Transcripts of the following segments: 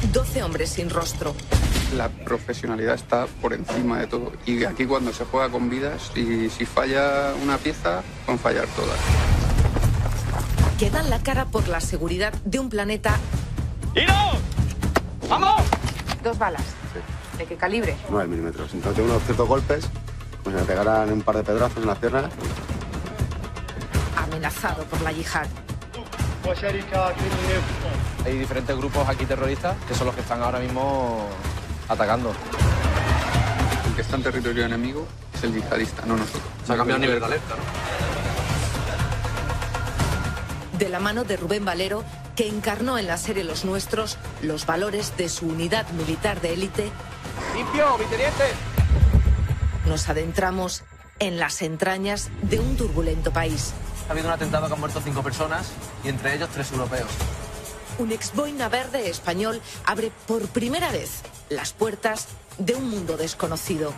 12 hombres sin rostro. La profesionalidad está por encima de todo. Y aquí cuando se juega con vidas, y si falla una pieza, pueden fallar todas. Que dan la cara por la seguridad de un planeta. ¡Tiro! ¡Vamos! 2 balas. Sí. ¿De qué calibre? 9 milímetros. Entonces tengo unos ciertos golpes, pues me pegarán un par de pedrazos en las piernas. Amenazado por la yihad. Hay diferentes grupos aquí terroristas que son los que están ahora mismo atacando. El que está en territorio enemigo es el yihadista, no nosotros. Se ha cambiado el nivel de alerta, ¿no? De la mano de Rubén Valero, que encarnó en la serie Los Nuestros los valores de su unidad militar de élite. ¡Limpio, mi teniente! Nos adentramos en las entrañas de un turbulento país. Ha habido un atentado que han muerto 5 personas y entre ellos 3 europeos. Un ex-boina verde español abre por primera vez las puertas de un mundo desconocido.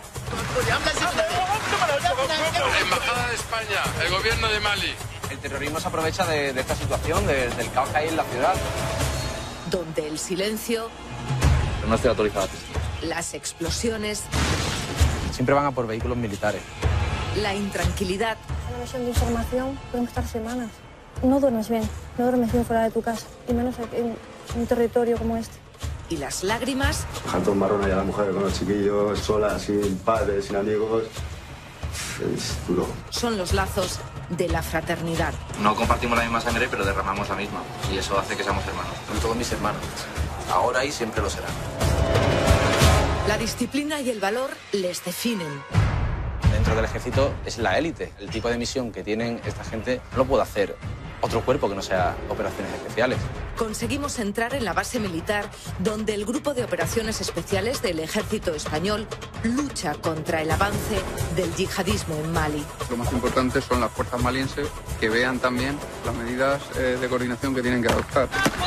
La Embajada de España, el gobierno de Mali. El terrorismo se aprovecha de esta situación, del caos que hay en la ciudad. Donde el silencio, No estoy autorizado. las explosiones, Siempre van a por vehículos militares. la intranquilidad. En la misión de información podemos estar semanas. No duermes bien fuera de tu casa, y menos aquí en un territorio como este. Y las lágrimas. Dejar todo marrón ahí a la mujer con los chiquillos, sola, sin padres, sin amigos. Es duro. Son los lazos de la fraternidad. No compartimos la misma sangre, pero derramamos la misma. Y eso hace que seamos hermanos. Son todos mis hermanos. Ahora y siempre lo serán. La disciplina y el valor les definen. Dentro del ejército es la élite. El tipo de misión que tienen esta gente no lo puede hacer otro cuerpo que no sea operaciones especiales. Conseguimos entrar en la base militar donde el Grupo de Operaciones Especiales del Ejército Español lucha contra el avance del yihadismo en Mali. Lo más importante son las fuerzas malienses que vean también las medidas de coordinación que tienen que adoptar.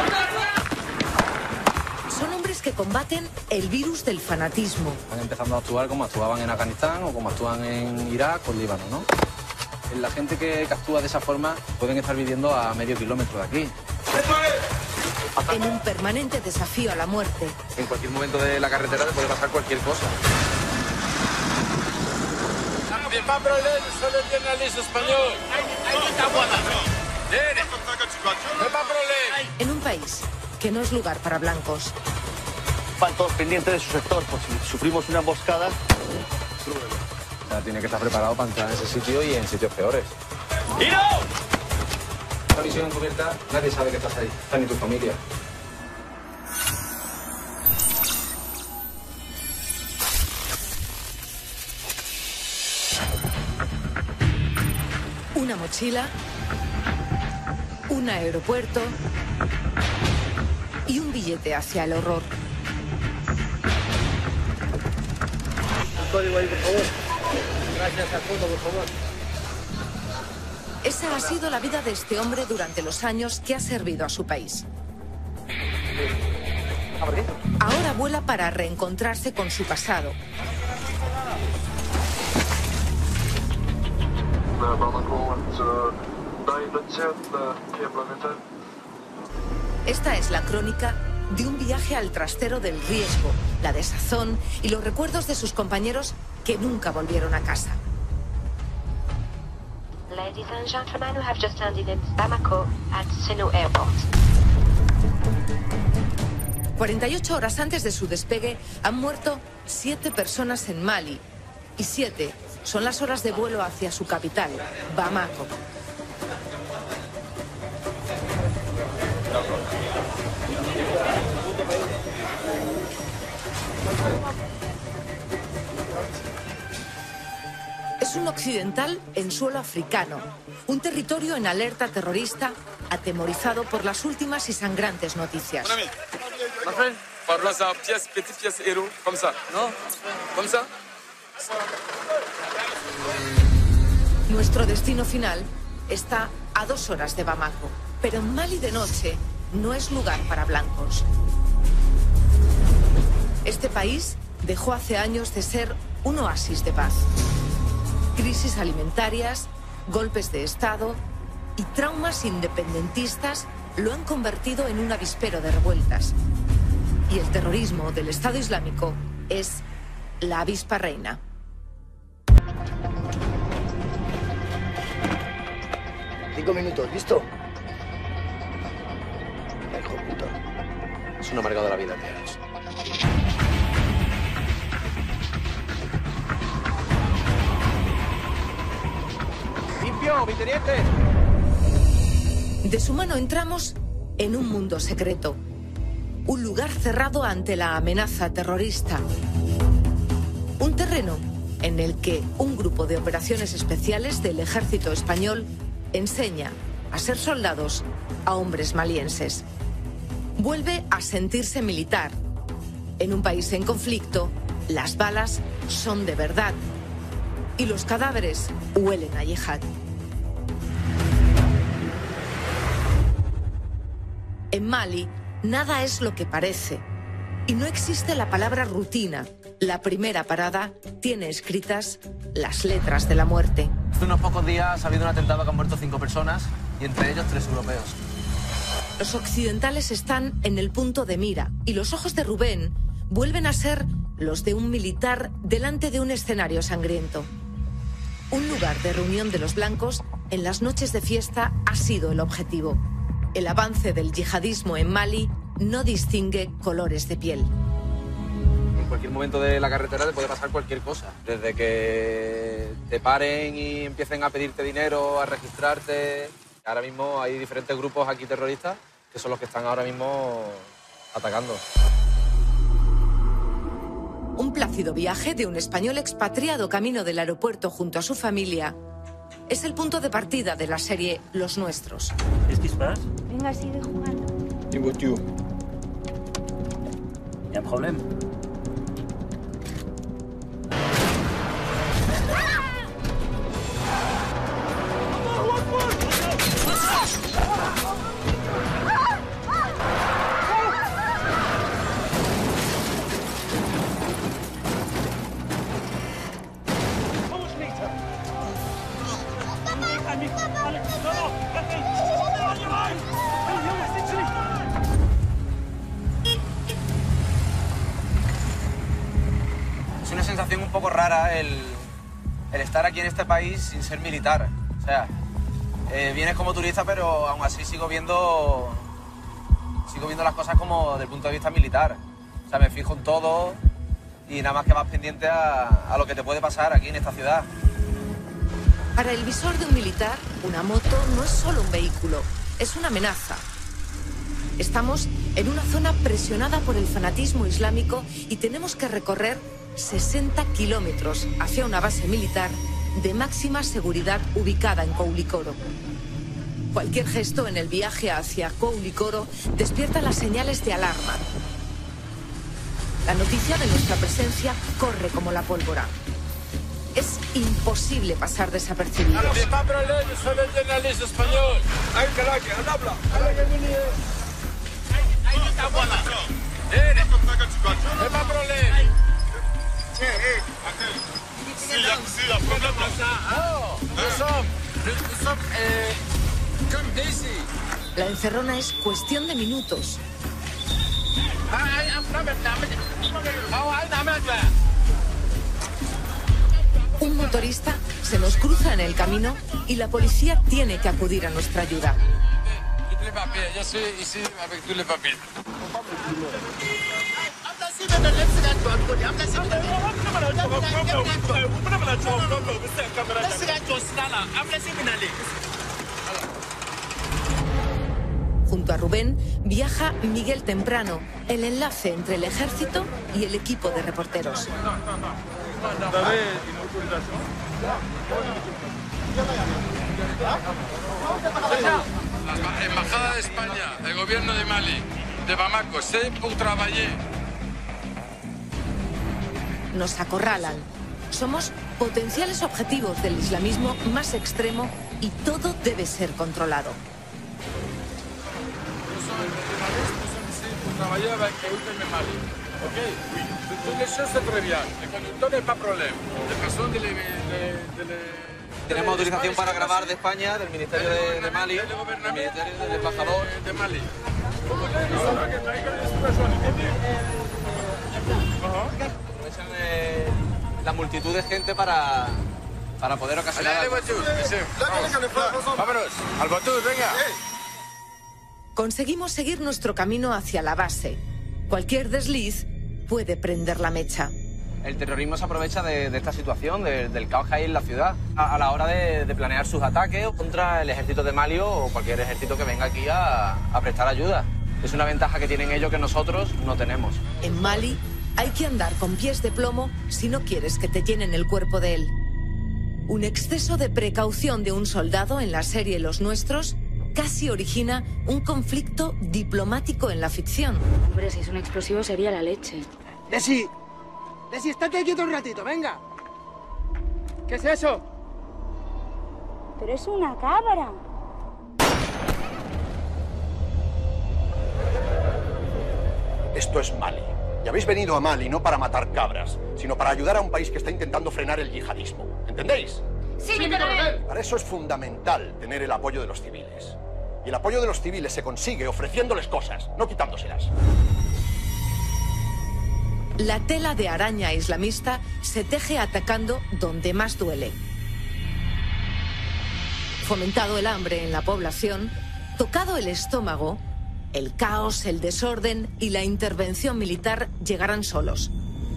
Son hombres que combaten el virus del fanatismo. Están empezando a actuar como actuaban en Afganistán o como actúan en Irak o en Líbano, ¿no? La gente que actúa de esa forma pueden estar viviendo a medio kilómetro de aquí. En un permanente desafío a la muerte. En cualquier momento de la carretera te puede pasar cualquier cosa. Solo journalista español. En un país que no es lugar para blancos. Van todos pendientes de su sector, por si sufrimos una emboscada. O sea, tiene que estar preparado para entrar en ese sitio y en sitios peores. ¡Tiro! Esta misión encubierta, nadie sabe que estás ahí. Está ni tu familia. Una mochila, un aeropuerto y un billete hacia el horror. Un código ahí, por favor. Gracias, Alfonso, por favor. Esa ha sido la vida de este hombre durante los años que ha servido a su país. Ahora vuela para reencontrarse con su pasado. Esta es la crónica de un viaje al trastero del riesgo, la desazón y los recuerdos de sus compañeros que nunca volvieron a casa. Ladies and gentlemen, we have just landed in Bamako at Seno Airport. 48 horas antes de su despegue han muerto 7 personas en Mali y 7 son las horas de vuelo hacia su capital, Bamako. Es un occidental en suelo africano, un territorio en alerta terrorista, atemorizado por las últimas y sangrantes noticias. Nuestro destino final está a 2 horas de Bamako, pero en Mali de noche no es lugar para blancos. Este país dejó hace años de ser un oasis de paz. Crisis alimentarias, golpes de Estado y traumas independentistas lo han convertido en un avispero de revueltas. y el terrorismo del Estado Islámico es la avispa reina. Cinco minutos, ¿listo? Hijo de puta. Es un amargado de la vida, tío. ¡Limpio, mi teniente! De su mano entramos en un mundo secreto. Un lugar cerrado ante la amenaza terrorista. Un terreno en el que un grupo de operaciones especiales del ejército español enseña a ser soldados a hombres malienses. Vuelve a sentirse militar. En un país en conflicto, las balas son de verdad y los cadáveres huelen a yihad. En Mali, nada es lo que parece. Y no existe la palabra rutina. La primera parada tiene escritas las letras de la muerte. Hace unos pocos días ha habido un atentado que han muerto 5 personas y entre ellos 3 europeos. Los occidentales están en el punto de mira y los ojos de Rubén vuelven a ser los de un militar delante de un escenario sangriento. Un lugar de reunión de los blancos en las noches de fiesta ha sido el objetivo. El avance del yihadismo en Mali no distingue colores de piel. En cualquier momento de la carretera te puede pasar cualquier cosa. Desde que te paren y empiecen a pedirte dinero, a registrarte. Ahora mismo hay diferentes grupos aquí terroristas que son los que están ahora mismo atacando. Un plácido viaje de un español expatriado camino del aeropuerto junto a su familia es el punto de partida de la serie Los Nuestros. ¿Es que pasa? Venga, sigue jugando. ¿Y tú? ¿Y un problema? Es una sensación un poco rara el estar aquí en este país sin ser militar. O sea, vienes como turista, pero aún así sigo viendo las cosas como desde el punto de vista militar. O sea, me fijo en todo y nada más que vas pendiente a lo que te puede pasar aquí en esta ciudad. Para el visor de un militar, una moto no es solo un vehículo, es una amenaza. Estamos en una zona presionada por el fanatismo islámico y tenemos que recorrer 60 kilómetros hacia una base militar de máxima seguridad ubicada en Koulikoro. Cualquier gesto en el viaje hacia Koulikoro despierta las señales de alarma. La noticia de nuestra presencia corre como la pólvora. Es imposible pasar desapercibidos. La encerrona es cuestión de minutos. Un motorista se nos cruza en el camino y la policía tiene que acudir a nuestra ayuda. Junto a Rubén viaja Miguel Temprano, el enlace entre el ejército y el equipo de reporteros. La Embajada de España, el gobierno de Mali, de Bamako, c'est pour travailler. Nos acorralan. Somos potenciales objetivos del islamismo más extremo y todo debe ser controlado. Tenemos autorización para grabar de España, del Ministerio de Mali, del Ministerio del Embajador de Mali. Aprovechan la multitud de gente para poder ocasionar... Vámonos, al Batús, venga. Conseguimos seguir nuestro camino hacia la base. Cualquier desliz puede prender la mecha. El terrorismo se aprovecha de esta situación, del caos que hay en la ciudad, a la hora de planear sus ataques contra el ejército de Mali o cualquier ejército que venga aquí a prestar ayuda. Es una ventaja que tienen ellos que nosotros no tenemos. En Mali hay que andar con pies de plomo si no quieres que te llenen el cuerpo de él. Un exceso de precaución de un soldado en la serie Los Nuestros casi origina un conflicto diplomático en la ficción. Hombre, si es un explosivo sería la leche. Desi, estate quieto un ratito, venga. ¿Qué es eso? Pero es una cabra. Esto es Mali. Y habéis venido a Mali no para matar cabras, sino para ayudar a un país que está intentando frenar el yihadismo. ¿Entendéis? Sí, mi coronel. Para eso es fundamental tener el apoyo de los civiles. Y el apoyo de los civiles se consigue ofreciéndoles cosas, no quitándoselas. La tela de araña islamista se teje atacando donde más duele. Fomentado el hambre en la población, tocado el estómago, el caos, el desorden y la intervención militar llegarán solos.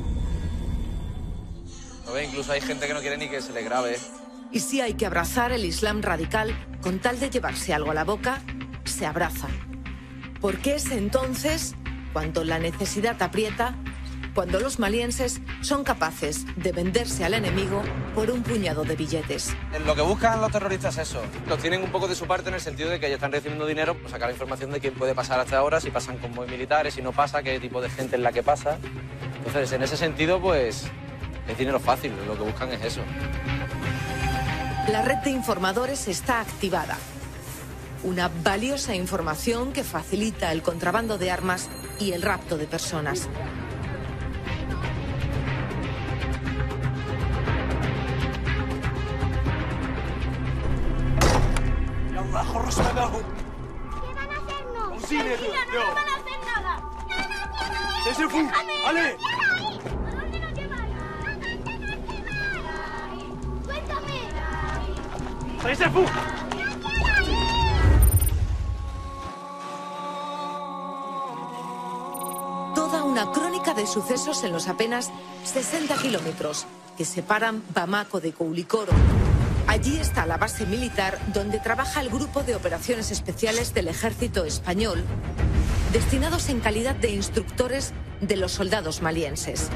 ¿No ve? Incluso hay gente que no quiere ni que se le grabe. Y si hay que abrazar el Islam radical con tal de llevarse algo a la boca, se abraza. Porque es entonces cuando la necesidad aprieta, cuando los malienses son capaces de venderse al enemigo por un puñado de billetes. Lo que buscan los terroristas es eso. Los tienen un poco de su parte en el sentido de que ya están recibiendo dinero, pues sacar información de quién puede pasar hasta ahora, si pasan convoy militares, si no pasa, qué tipo de gente es la que pasa. Entonces, en ese sentido, pues, es dinero fácil. Lo que buscan es eso. La red de informadores está activada. Una valiosa información que facilita el contrabando de armas y el rapto de personas. ¿Qué van a hacernos? No van a hacer nada. ¡Ale! ¿A dónde nos llevan? ¡Cuéntame! Toda una crónica de sucesos en los apenas 60 kilómetros que separan Bamako de Koulikoro. Allí está la base militar donde trabaja el Grupo de Operaciones Especiales del Ejército Español, destinados en calidad de instructores de los soldados malienses.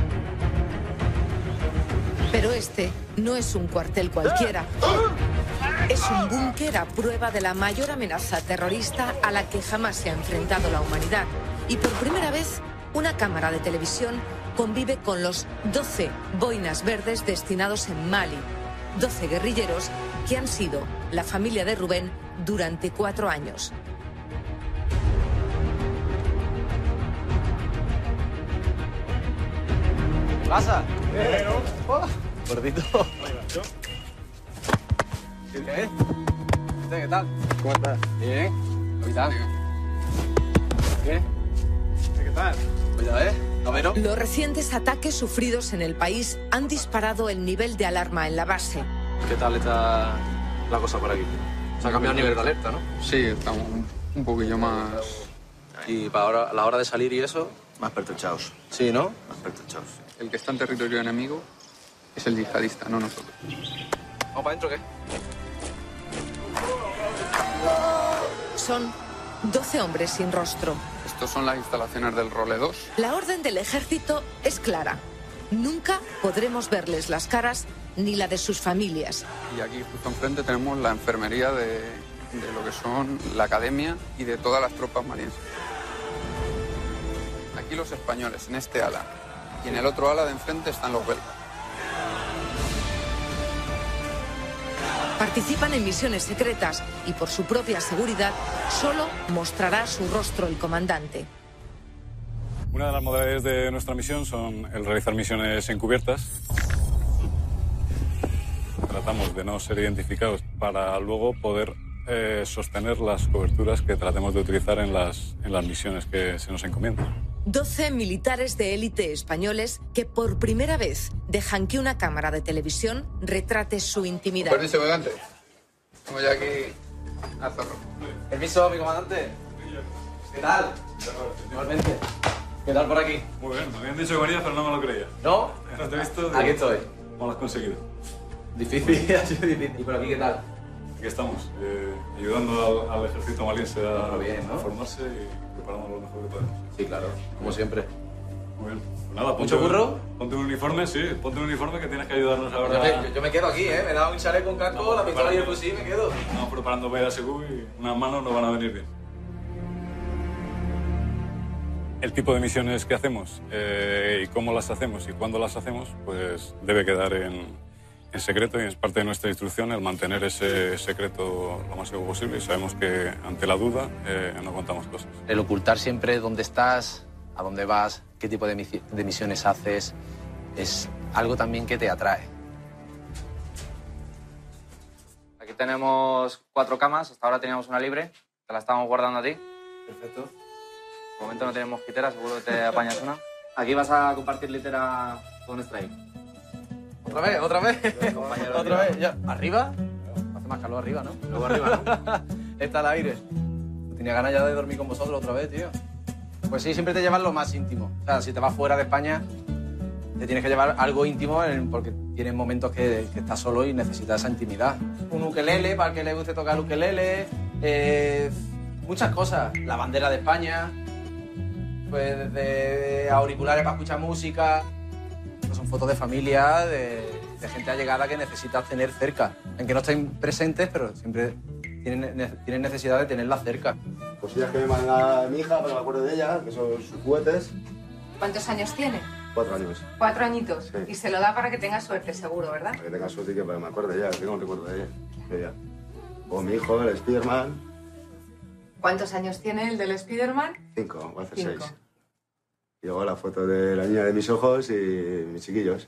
Pero este no es un cuartel cualquiera. Es un búnker a prueba de la mayor amenaza terrorista a la que jamás se ha enfrentado la humanidad. Y por primera vez, una cámara de televisión convive con los 12 boinas verdes destinados en Mali. 12 guerrilleros que han sido la familia de Rubén durante 4 años. ¿Qué pasa? Gordito. ¿Qué tal? ¿Cómo estás? Bien. Capitán. ¿Qué? ¿Qué tal? Pues ya ves. Los recientes ataques sufridos en el país han disparado el nivel de alarma en la base. ¿Qué tal está la cosa por aquí? Se ha cambiado el nivel de alerta, ¿no? Sí, estamos un poquillo más... Y para ahora, a la hora de salir y eso... Más pertrechados. Sí, ¿no? Más pertrechados. El que está en territorio enemigo es el yihadista, no nosotros. ¿Vamos para adentro qué? Son 12 hombres sin rostro. Estos son las instalaciones del Role 2. La orden del ejército es clara. Nunca podremos verles las caras ni la de sus familias. Y aquí justo enfrente tenemos la enfermería de lo que son la academia y de todas las tropas malienses. Aquí los españoles, en este ala. Y en el otro ala de enfrente están los belgas. Participan en misiones secretas y por su propia seguridad solo mostrará su rostro el comandante. Una de las modalidades de nuestra misión son el realizar misiones encubiertas. Tratamos de no ser identificados para luego poder sostener las coberturas que tratemos de utilizar en las misiones que se nos encomiendan. 12 militares de élite españoles que por primera vez dejan que una cámara de televisión retrate su intimidad. Permiso, comandante. Estamos ya aquí a Zorro. Permiso, mi comandante. ¿Qué tal? Igualmente. ¿Qué tal por aquí? Muy bien, me habían dicho que venías, pero no me lo creía. ¿No? No te he visto. Aquí estoy. ¿Cómo lo has conseguido? Difícil, ha sido difícil. ¿Y por aquí qué tal? Aquí estamos, ayudando al ejército maliense ¿no? a formarse y preparando lo mejor que podemos. Sí, claro, como siempre. Muy bien. Pues nada, ¿Mucho burro? Ponte un uniforme, sí, ponte un uniforme que tienes que ayudarnos ahora. Yo me quedo aquí, ¿eh? Me he dado un chaleco con casco, la pistola y el fusil, me quedo. Estamos preparando para ir a Segú y unas manos nos van a venir bien. El tipo de misiones que hacemos y cómo las hacemos y cuándo las hacemos, pues debe quedar en secreto y es parte de nuestra instrucción el mantener ese secreto lo más seguro posible y sabemos que ante la duda no contamos cosas. El ocultar siempre dónde estás, a dónde vas, qué tipo de misiones haces, es algo también que te atrae. Aquí tenemos 4 camas, hasta ahora teníamos una libre, te la estamos guardando a ti. Perfecto. De momento no tenemos mosquitera, seguro que te apañas una. Aquí vas a compartir litera con Strike. ¿Otra vez? Compañero, ¿Otra vez? Ya. ¿Arriba? Hace más calor arriba, ¿no? Luego arriba, ¿no? Está al aire. Tenía ganas ya de dormir con vosotros otra vez, tío. Pues sí, siempre te llevas lo más íntimo. O sea, si te vas fuera de España, te tienes que llevar algo íntimo porque tienes momentos que estás solo y necesitas esa intimidad. Un ukelele, para el que le guste tocar el ukelele. Muchas cosas. La bandera de España. Pues desde auriculares para escuchar música. Son fotos de familia, de gente allegada que necesitas tener cerca. Aunque no estén presentes, pero siempre tienen necesidad de tenerla cerca. Cosillas que me manda mi hija para que me acuerde de ella, que son sus juguetes. ¿Cuántos años tiene? 4 años. 4 añitos. Sí. Y se lo da para que tenga suerte, seguro, ¿verdad? Para que tenga suerte y que me acuerde de ella, que tenga un recuerdo de ella. O mi hijo, el Spiderman. ¿Cuántos años tiene el del Spiderman? 5, va a hacer 5. 6. Y luego la foto de la niña de mis ojos y mis chiquillos.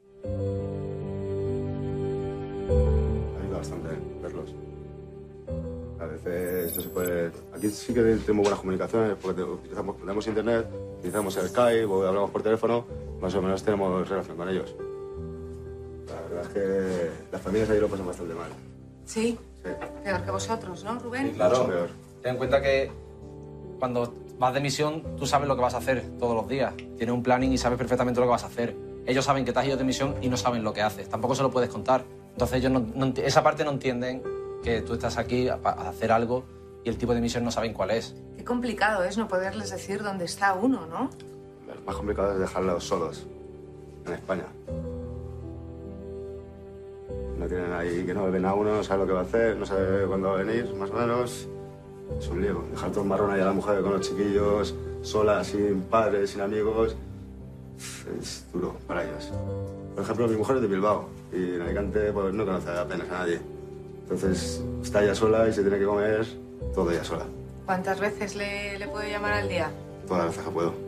Ayuda bastante verlos. A veces no se puede... Aquí sí que tenemos buenas comunicaciones porque tenemos internet, utilizamos el Skype o hablamos por teléfono, más o menos tenemos relación con ellos. La verdad es que las familias ahí lo pasan bastante mal. Sí. Sí. Peor que vosotros, ¿no, Rubén? Sí, claro. Mucho peor. Ten en cuenta que cuando vas de misión, tú sabes lo que vas a hacer todos los días. Tienes un planning y sabes perfectamente lo que vas a hacer. Ellos saben que te has ido de misión y no saben lo que haces. Tampoco se lo puedes contar. Entonces ellos esa parte no entienden que tú estás aquí a hacer algo y el tipo de misión no saben cuál es. Qué complicado es no poderles decir dónde está uno, ¿no? Lo más complicado es dejarlos solos en España. No tienen ahí, que no ven a uno, no sabe lo que va a hacer, no sabe cuándo va a venir, más o menos. Es un lío. Dejar todo un marrón ahí a la mujer con los chiquillos, sola, sin padres, sin amigos, es duro para ellos. Por ejemplo, mi mujer es de Bilbao y en Alicante pues, no conoce apenas a nadie. Entonces está ella sola y se tiene que comer todo ella sola. ¿Cuántas veces le puedo llamar al día? Todas las veces que puedo.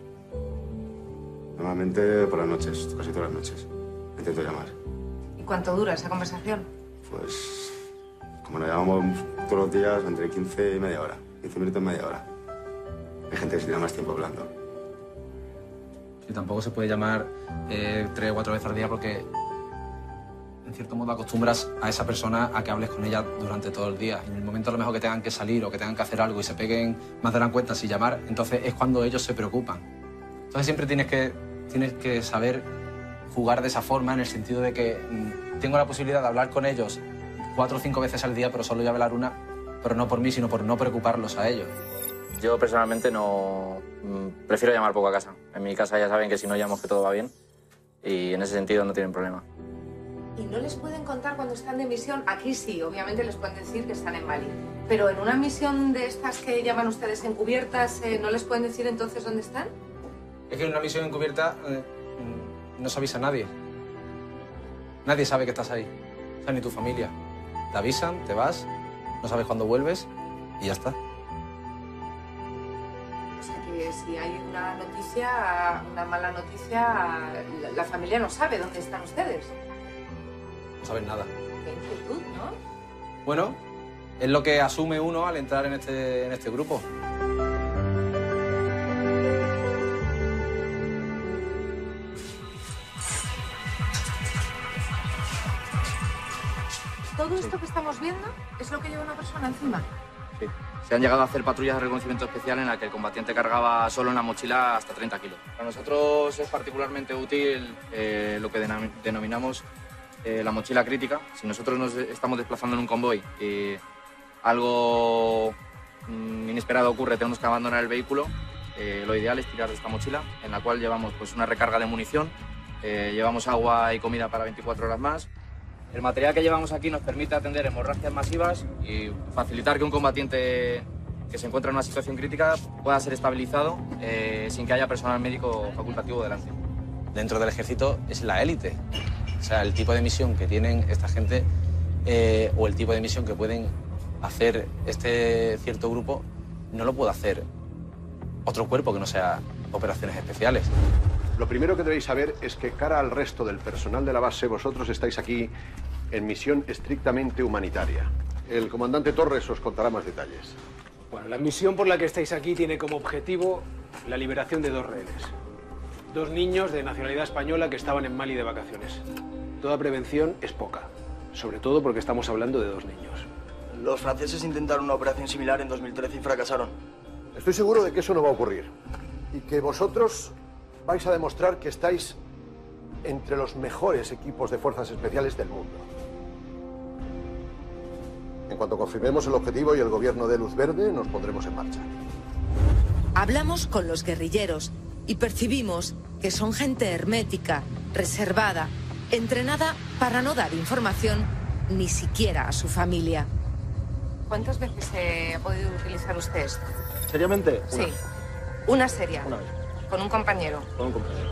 Normalmente por las noches, casi todas las noches. Intento llamar. ¿Y cuánto dura esa conversación? Pues, como nos llamamos todos los días, entre 15 y media hora. 15 minutos y media hora. Hay gente que se tira más tiempo hablando. Y tampoco se puede llamar 3 o 4 veces al día porque, en cierto modo, acostumbras a esa persona a que hables con ella durante todo el día. En el momento a lo mejor que tengan que salir o que tengan que hacer algo y se peguen más de la cuenta sin llamar, entonces es cuando ellos se preocupan. Entonces siempre tienes que saber jugar de esa forma, en el sentido de que tengo la posibilidad de hablar con ellos 4 o 5 veces al día, pero solo voy a hablar una, pero no por mí, sino por no preocuparlos a ellos. Yo personalmente no... prefiero llamar poco a casa. En mi casa ya saben que si no llamo que todo va bien y en ese sentido no tienen problema. ¿Y no les pueden contar cuando están de misión? Aquí sí, obviamente les pueden decir que están en Mali. Pero en una misión de estas que llaman ustedes encubiertas, ¿no les pueden decir entonces dónde están? Es que en una misión encubierta no se avisa a nadie. Nadie sabe que estás ahí. O sea, ni tu familia. Te avisan, te vas, no sabes cuándo vuelves y ya está. O sea que si hay una noticia, una mala noticia, la familia no sabe dónde están ustedes. No sabes nada. Qué inquietud, ¿no? Bueno, es lo que asume uno al entrar en este grupo. ¿Todo esto que estamos viendo es lo que lleva una persona encima? Sí. Se han llegado a hacer patrullas de reconocimiento especial en las que el combatiente cargaba solo en la mochila hasta 30 kilos. Para nosotros es particularmente útil lo que denominamos la mochila crítica. Si nosotros nos estamos desplazando en un convoy y algo inesperado ocurre, tenemos que abandonar el vehículo, lo ideal es tirar de esta mochila, en la cual llevamos pues, una recarga de munición, llevamos agua y comida para 24 horas más. El material que llevamos aquí nos permite atender hemorragias masivas y facilitar que un combatiente que se encuentra en una situación crítica pueda ser estabilizado sin que haya personal médico facultativo delante. Dentro del ejército es la élite. O sea, el tipo de misión que tienen esta gente o el tipo de misión que pueden hacer este cierto grupo no lo puede hacer otro cuerpo que no sea operaciones especiales. Lo primero que debéis saber es que, cara al resto del personal de la base, vosotros estáis aquí en misión estrictamente humanitaria. El comandante Torres os contará más detalles. Bueno, la misión por la que estáis aquí tiene como objetivo la liberación de 2 rehenes. 2 niños de nacionalidad española que estaban en Mali de vacaciones. Toda prevención es poca, sobre todo porque estamos hablando de 2 niños. Los franceses intentaron una operación similar en 2013 y fracasaron. Estoy seguro de que eso no va a ocurrir y que vosotros vais a demostrar que estáis entre los mejores equipos de fuerzas especiales del mundo. En cuanto confirmemos el objetivo y el gobierno dé luz verde, nos pondremos en marcha. Hablamos con los guerrilleros y percibimos que son gente hermética, reservada, entrenada para no dar información ni siquiera a su familia. ¿Cuántas veces ha podido utilizar usted esto? ¿Seriamente? Sí, una seria. Una vez. ¿Con un compañero? Con un compañero.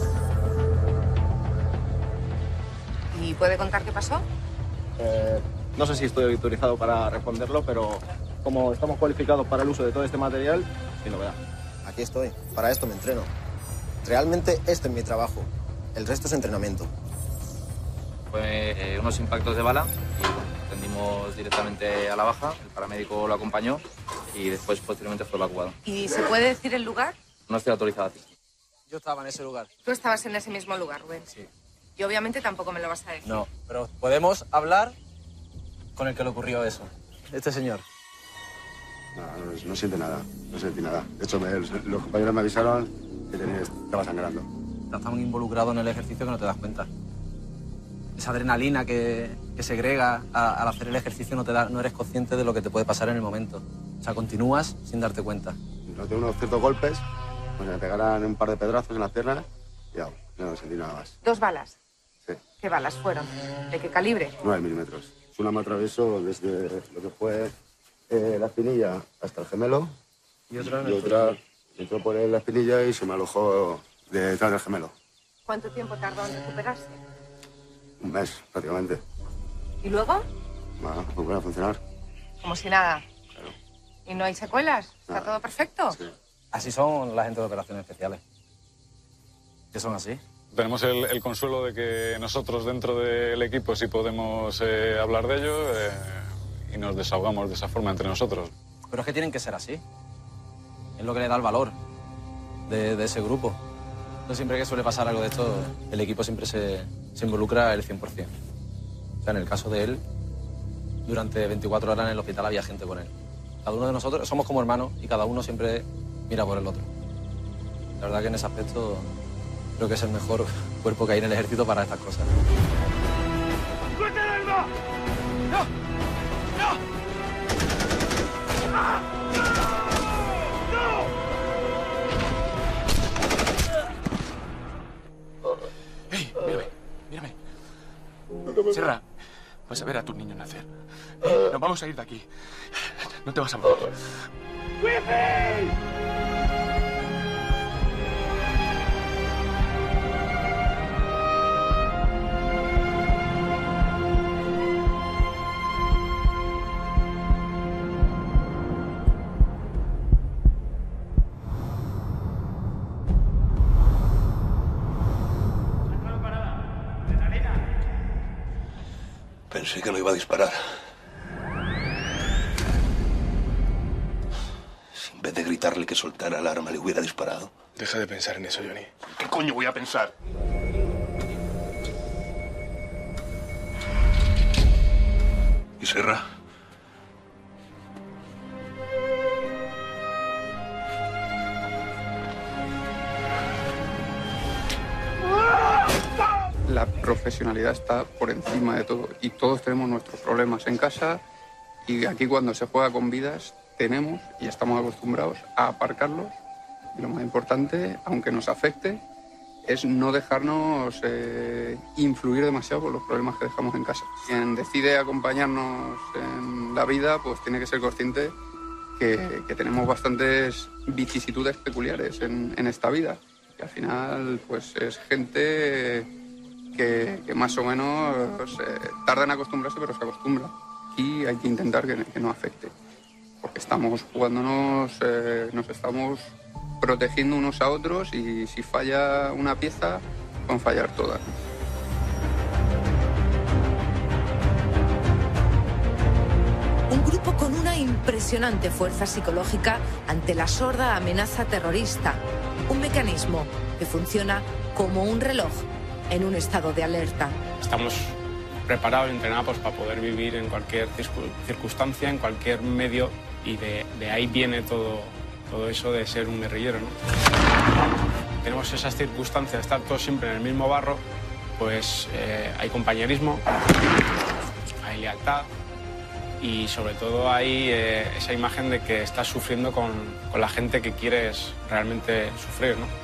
¿Y puede contar qué pasó? No sé si estoy autorizado para responderlo, pero como estamos cualificados para el uso de todo este material, sin novedad. Aquí estoy. Para esto me entreno. Realmente este es mi trabajo. El resto es entrenamiento. Fue unos impactos de bala y atendimos directamente a la baja. El paramédico lo acompañó y después posteriormente fue evacuado. ¿Y se puede decir el lugar? No estoy autorizado aquí. Yo estaba en ese lugar. Tú estabas en ese mismo lugar, Rubén. Sí. Y obviamente tampoco me lo vas a decir. No, pero podemos hablar con el que le ocurrió eso. Este señor. No siente nada, no sentí nada. De hecho, los compañeros me avisaron que estaba sangrando. Estás tan involucrado en el ejercicio que no te das cuenta. Esa adrenalina que segrega al hacer el ejercicio no eres consciente de lo que te puede pasar en el momento. O sea, continúas sin darte cuenta. Noté unos ciertos golpes, pues me pegaran un par de pedrazos en las piernas y ya, no sentí nada más. 2 balas. Sí. ¿Qué balas fueron? ¿De qué calibre? 9 milímetros. Una me atravesó desde lo que fue la espinilla hasta el gemelo. Y otra entró por la espinilla y se me alojó detrás del gemelo. ¿Cuánto tiempo tardó en recuperarse? Un mes, prácticamente. ¿Y luego? Bueno, volver a funcionar. Como si nada. Claro. ¿Y no hay secuelas? ¿Está todo perfecto? Sí. Así son la gente de operaciones especiales. Que son así. Tenemos el consuelo de que nosotros dentro del equipo sí podemos hablar de ello y nos desahogamos de esa forma entre nosotros. Pero es que tienen que ser así. Es lo que le da el valor de ese grupo. Entonces, siempre que suele pasar algo de esto, el equipo siempre se involucra el 100%. O sea, en el caso de él, durante 24 horas en el hospital había gente con él. Cada uno de nosotros somos como hermanos y cada uno siempre mira por el otro. La verdad que en ese aspecto creo que es el mejor cuerpo que hay en el ejército para estas cosas. ¡Suelta el arma! ¡No! ¡No! ¡Ah! ¡Ey! Mírame. Serra, vas a ver a tu niño nacer. Nos vamos a ir de aquí. No te vas a morir. ¡Wifi! Pensé que no iba a disparar. En vez de gritarle que soltara el arma, le hubiera disparado. Deja de pensar en eso, Johnny. ¿Qué coño voy a pensar? ¿Y Serra? La profesionalidad está por encima de todo y todos tenemos nuestros problemas en casa y aquí cuando se juega con vidas tenemos y estamos acostumbrados a aparcarlos y lo más importante, aunque nos afecte, es no dejarnos influir demasiado por los problemas que dejamos en casa. Quien decide acompañarnos en la vida pues tiene que ser consciente que tenemos bastantes vicisitudes peculiares en esta vida y al final pues es gente que más o menos tarda en acostumbrarse, pero se acostumbra. Y hay que intentar que no afecte, porque estamos jugándonos, nos estamos protegiendo unos a otros y si falla una pieza, van a fallar todas. Un grupo con una impresionante fuerza psicológica ante la sorda amenaza terrorista. Un mecanismo que funciona como un reloj en un estado de alerta. Estamos preparados y entrenados para poder vivir en cualquier circunstancia, en cualquier medio, y de ahí viene todo eso de ser un guerrillero, ¿no? Tenemos esas circunstancias de estar todos siempre en el mismo barro, pues hay compañerismo, hay lealtad y sobre todo hay esa imagen de que estás sufriendo con la gente que quieres realmente sufrir, ¿no?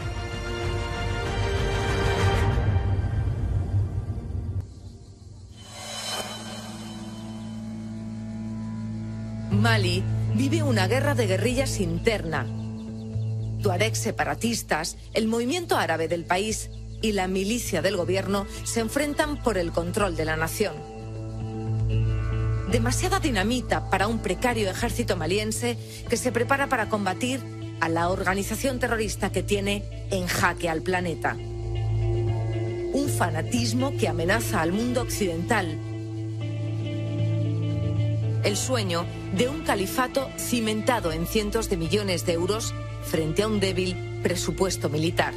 Mali vive una guerra de guerrillas interna. Tuaregs separatistas, el movimiento árabe del país y la milicia del gobierno se enfrentan por el control de la nación. Demasiada dinamita para un precario ejército maliense que se prepara para combatir a la organización terrorista que tiene en jaque al planeta. Un fanatismo que amenaza al mundo occidental. El sueño de un califato cimentado en cientos de millones de euros frente a un débil presupuesto militar.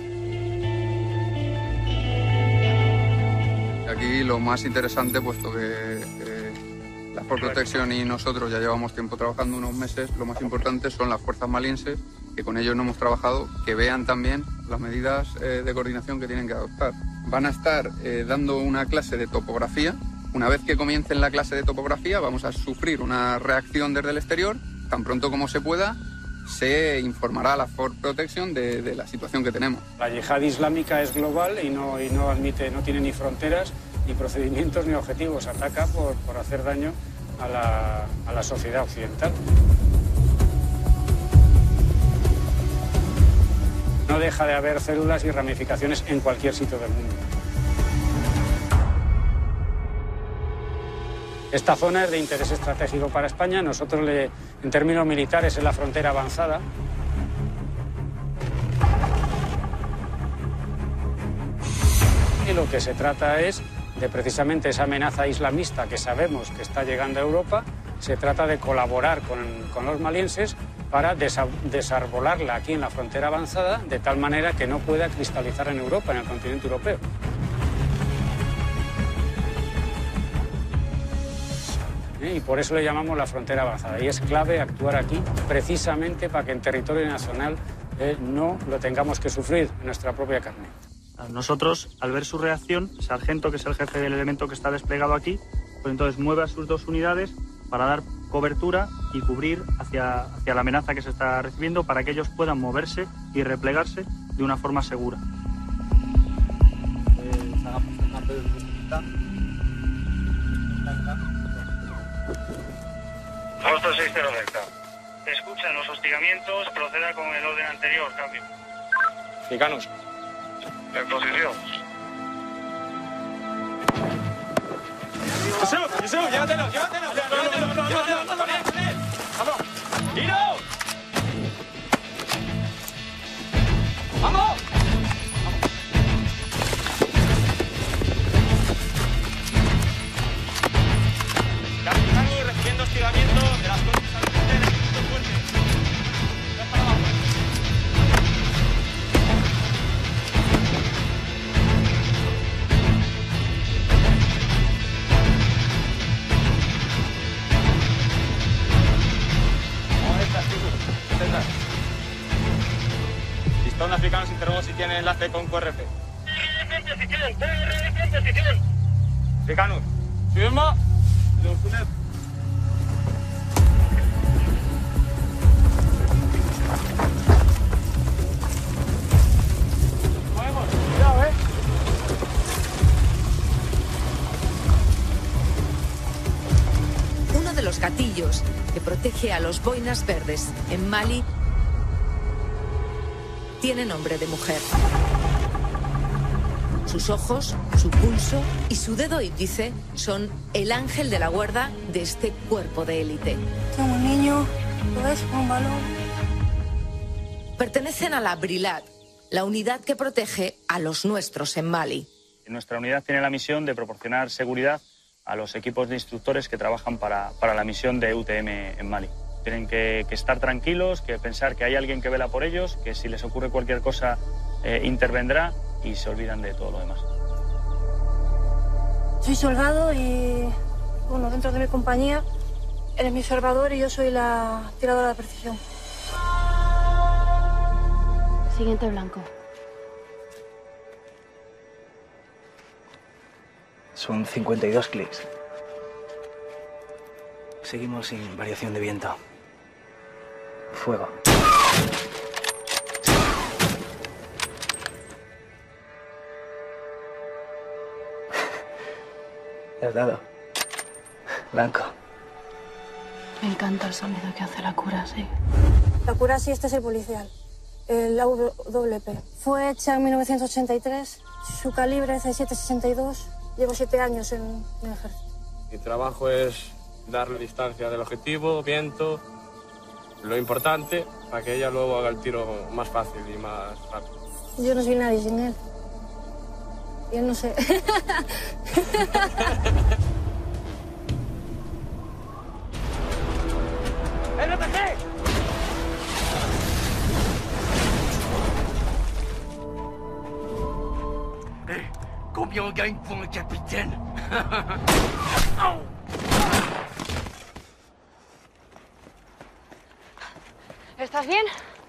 Aquí lo más interesante, puesto que la Force Protection y nosotros ya llevamos tiempo trabajando, unos meses, lo más importante son las fuerzas malienses, que con ellos no hemos trabajado, que vean también las medidas de coordinación que tienen que adoptar. Van a estar dando una clase de topografía. Una vez que comiencen la clase de topografía vamos a sufrir una reacción desde el exterior. Tan pronto como se pueda, se informará a la Force Protection de la situación que tenemos. La yihad islámica es global y no tiene ni fronteras, ni procedimientos, ni objetivos. Ataca por hacer daño a la sociedad occidental. No deja de haber células y ramificaciones en cualquier sitio del mundo. Esta zona es de interés estratégico para España. Nosotros, en términos militares, es la frontera avanzada. Y lo que se trata es de precisamente esa amenaza islamista que sabemos que está llegando a Europa. Se trata de colaborar con los malienses para desarbolarla aquí en la frontera avanzada, de tal manera que no pueda cristalizar en Europa, en el continente europeo. Y por eso le llamamos la frontera avanzada. Y es clave actuar aquí precisamente para que en territorio nacional no lo tengamos que sufrir en nuestra propia carne. Nosotros, al ver su reacción, el sargento, que es el jefe del elemento que está desplegado aquí, pues entonces mueve a sus dos unidades para dar cobertura y cubrir hacia la amenaza que se está recibiendo para que ellos puedan moverse y replegarse de una forma segura. Posto 690. Escuchan los hostigamientos, proceda con el orden anterior, cambio. Mexicanos. En posición. Yusuf, llévatelo. ¡Vamos! ¡Tiro! ¡Vamos! Capitán, recibiendo hostigamiento de las costas al frente del ejército fuerte. africanos, interrogo si tiene enlace con QRF. Africanos, subimos. Cuidado, Uno de los gatillos que protege a los boinas verdes en Mali tiene nombre de mujer. Sus ojos, su pulso y su dedo índice son el ángel de la guarda de este cuerpo de élite. Tengo un niño, lo ves, con un balón. Pertenecen a la Brilat, la unidad que protege a los nuestros en Mali. Nuestra unidad tiene la misión de proporcionar seguridad a los equipos de instructores que trabajan para la misión de UTM en Mali. Tienen que estar tranquilos, que pensar que hay alguien que vela por ellos, que si les ocurre cualquier cosa intervendrá y se olvidan de todo lo demás. Soy soldado y, bueno, dentro de mi compañía, él es mi observador y yo soy la tiradora de precisión. Siguiente blanco. Son 52 clics. Seguimos sin variación de viento. Fuego. ¿Te has dado? Blanco. Me encanta el sonido que hace la Curasi. La Curasi, este es el policial, el AWP. Fue hecha en 1983, su calibre es de 7,62. Llevo 7 años en el ejército. Mi trabajo es darle distancia del objetivo, viento, lo importante, para que ella luego haga el tiro más fácil y más rápido. Yo no soy nadie sin él. Y él no sé. ¡LPG! Combien on gagne pour un capitaine? ¿Estás bien?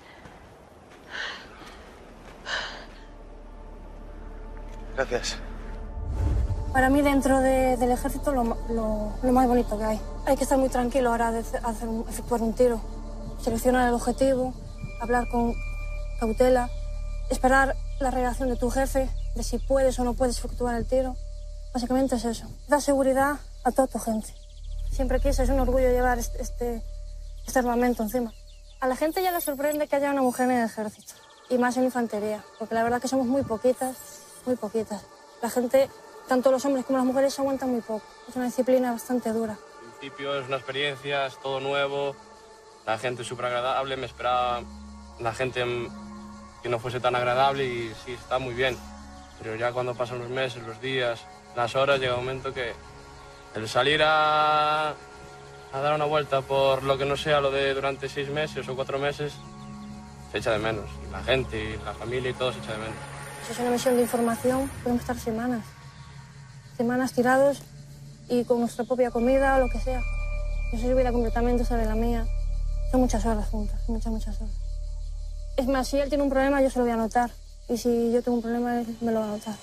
Gracias. Para mí, dentro del ejército, lo más bonito que hay. Hay que estar muy tranquilo a la hora de efectuar un tiro. Seleccionar el objetivo, hablar con cautela, esperar la reacción de tu jefe, de si puedes o no puedes efectuar el tiro. Básicamente es eso. Da seguridad a toda tu gente. Siempre quise, es un orgullo llevar este armamento encima. A la gente ya le sorprende que haya una mujer en el ejército, y más en infantería, porque la verdad que somos muy poquitas, muy poquitas. La gente, tanto los hombres como las mujeres, se aguantan muy poco. Es una disciplina bastante dura. Al principio es una experiencia, es todo nuevo, la gente es súper agradable, me esperaba la gente que no fuese tan agradable y sí, está muy bien. Pero ya cuando pasan los meses, los días, las horas, llega un momento que el salir a dar una vuelta por lo que no sea lo de durante 6 meses o 4 meses, se echa de menos. Y la gente, y la familia y todo se echa de menos. Si es una misión de información, podemos estar semanas. Semanas tirados y con nuestra propia comida o lo que sea. Yo soy su vida completamente, sabe la mía. Son muchas horas juntas, muchas horas. Es más, si él tiene un problema, yo se lo voy a anotar. Y si yo tengo un problema, él me lo va a anotar.